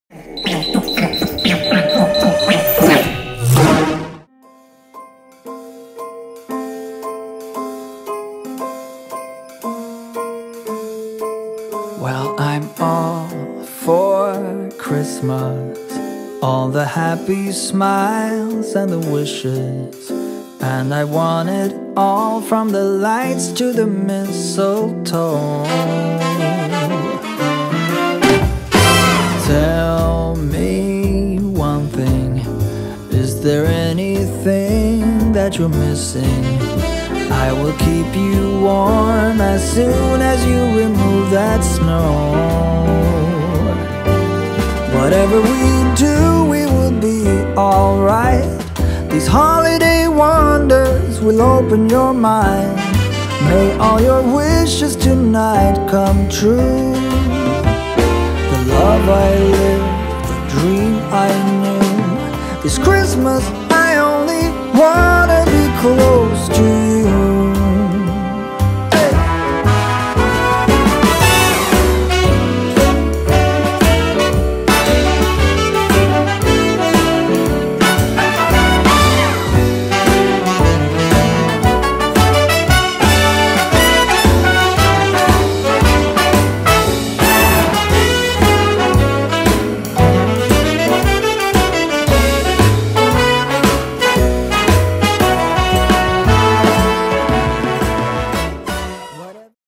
Well, I'm all for Christmas, all the happy smiles and the wishes, and I want it all, from the lights to the mistletoe. Tell me one thing, is there anything that you're missing? I will keep you warm as soon as you remove that snow. Whatever we do, we will be alright. These holiday wonders will open your mind. May all your wishes tonight come true. The love I lived, the dream I knew, this Christmas